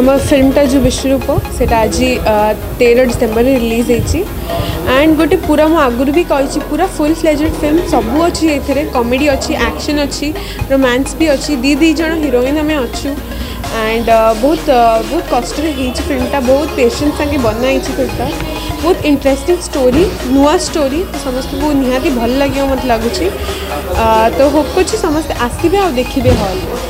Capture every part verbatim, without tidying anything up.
आम फिल्मटा जो विश्वरूप से आज तेरह डिसेम्बर रिलीज होती एंड गोटे पूरा मु आगुरी भी कही पूरा फुल फ्लेजेड फिल्म सबू अच्छी ये कॉमेडी अच्छी एक्शन अच्छी रोमांस भी अच्छी दी दी जन हिरोइन आम अच्छू एंड बहुत बहुत कष्ट फिल्मटा बहुत पेशेंस संगे बनाई फिल्मटा बहुत इंटरेस्टिंग स्टोरी नुआ स्टोरी समस्त को निहाती भल लगे मत लगुच तो होप कर समस्त आसबे आ देखिए हॉल में।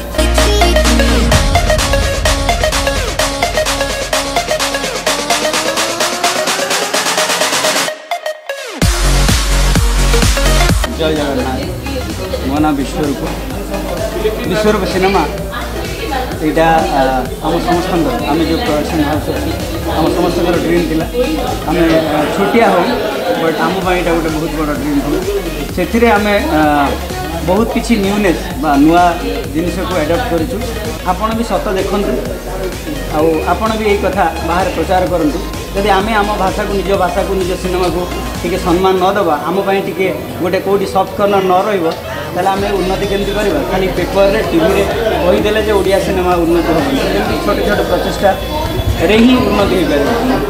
जय जगन्नाथ मो ना विश्वरूप विश्वरूप सिनेमा यहाँ आम समस्त आम जो प्रोडक्शन हाउस अच्छी आम समस्त ड्रीम थिला आम छोटिया हो बट आम यहाँ गोटे बहुत बड़ा ड्रीम थी से आम बहुत किसी न्यूनेस बा नुआ जिनस को एडप्ट करूँ आपण भी सत देखु आपण भी यही कथा बाहर प्रचार करूँ जदि आम आम भाषा को निज भाषा को निज सिनेमा को टी सम्मान नदबा आम टी गोटे कौटी सफ्ट कर्नर न रही आम उन्नति केमती करवा खाली पेपर रे टीवी रे कहीदेले जे ओडिया सिनेमा उन्नति हो छोटे छोटे प्रचेषा रे ही उन्नति हो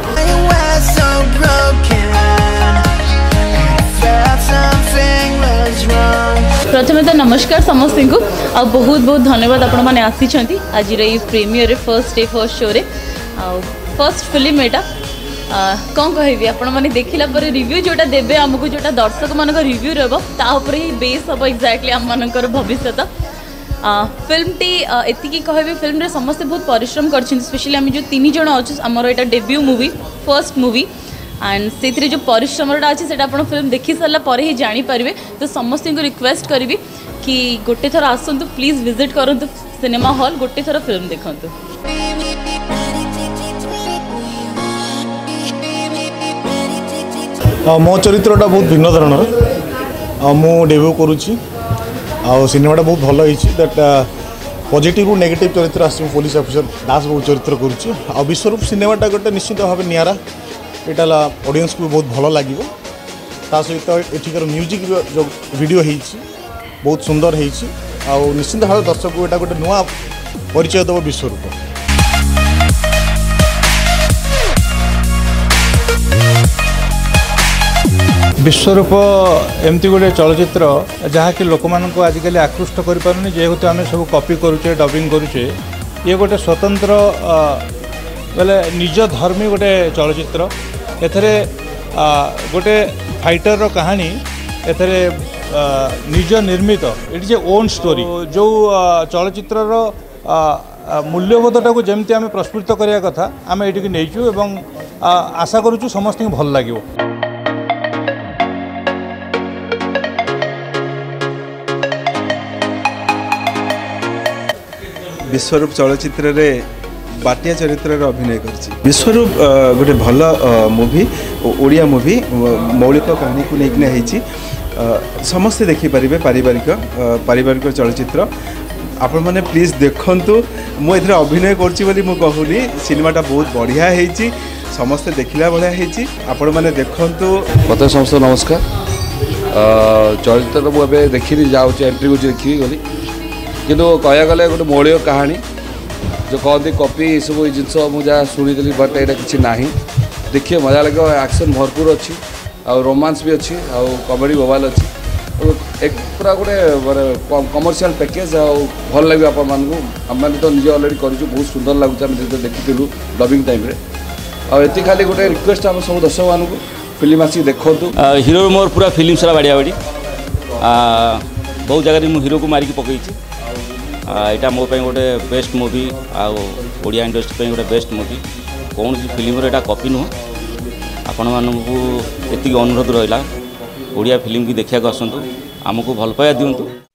प्रथम तो नमस्कार समस्त को आ बहुत बहुत धन्यवाद आपण मैंने आसी आज premiere first day first show रे फर्स्ट फिल्म एटा कौन कहि आपण मैंने देखला पर रिव्यू जोटा देबे हमको जोटा दर्शक मान रिव्यू रहबो ता ऊपर ही बेस हम एक्जाक्टली आम मानकर भविष्य फिल्म टी एतिकी कहबे फिल्म रे समस्त बहुत परिश्रम करछिन स्पेशली हम जो तीन जण अछि हमर एटा debut movie first movie and से जो परिश्रम अच्छे से फिल्म देखी सारा पर ही जानीपारे तो समस्त को रिक्वेस्ट करी कि गोटे थर आसतु प्लीज विजिट करूँ सिनेमा हॉल गोटे थर फिल्म देखु। मो चरित्रटा बहुत भिन्न धरण मु डेब्यू करुच्ची सिनेमाटा बहुत भल होती दैट पॉजिटिव नेगेटिव चरित्र आस पुलिस ऑफिसर दास बहुत चरित्र करुच्ची आ विश्वरूप सिनेमाटा गोटे निश्चित भाव निरा यहाँ ऑडियंस को भी बहुत भल लगे सहित एठिकार म्यूजिक जो वीडियो है बहुत सुंदर है निश्चित भाव दर्शक को यहाँ गोटे नुआ परिचय देव विश्वरूप। विश्वरूप एमती गोटे चलचित्र जहाँकि लोक मान को आजिकल आकृष्ट करें जेहेतु आम सब कॉपी करुचे डबिंग करुचे ये गोटे स्वतंत्र बेले निज धर्मी गोटे चलचित्र एथरे गोटे फाइटर रो कहानी एथरे निज निर्मित it is a own story जो चलचित्र रो मूल्यबोधटा को जमती आम प्रस्फुटित करने कथा आम ये नहींचु एवं आशा करूँ समस्त भल लगे। विश्वरूप चलचित्र रे बाटिया चरित्र अभिनय कर विश्वरूप गोटे भल मूवी ओडिया मूवी मौलिक कहानी को लेकिन समस्ते देखिपारे पारिवारिक पारिवारिक चलचित्र आपण मैंने प्लीज देखंतु मुझे अभिनय करुनी सिनेमाटा बहुत बढ़िया है समस्ते देखला भाया है आपण मैंने देखंतु। मत समस्त नमस्कार चलचित्र मुझे देखी जाऊँगी एंट्री को देखी गली किंतु कह गले गोटे मौलिक कहानी जो कहती कॉपी सब जिनस मुझे शुणी बट यहाँ कि ना देखिए मजा लगे एक्शन भरपूर अच्छी आ रोमांस भी अच्छी आ कॉमेडी मोबाइल अच्छी एक पूरा गोटे माने कमर्शियल पैकेज आ भल लगे आपण आम मैंने तो निजे अलरेडी कर बहुत सुंदर लगुच आम देखी डबिंग टाइम आती खाली गोटे रिक्वेस्ट आम सब दर्शक मान फिल्म आसिक देखु हिरो मोर पूरा फिल्म सारा बाड़िया बाड़ी बहुत जगह मुझे हिरो को मारिक पकई यहाँ मो गोटे बेस्ट मूवी आड़िया इंडस्ट्री गोटे बेस्ट मूवी कौन सी फिल्म एटा कॉपी नुह आपण मानू ये अनुरोध रहा ओडिया फिल्म की देखा आसतु आमको भल पाया दिंतु।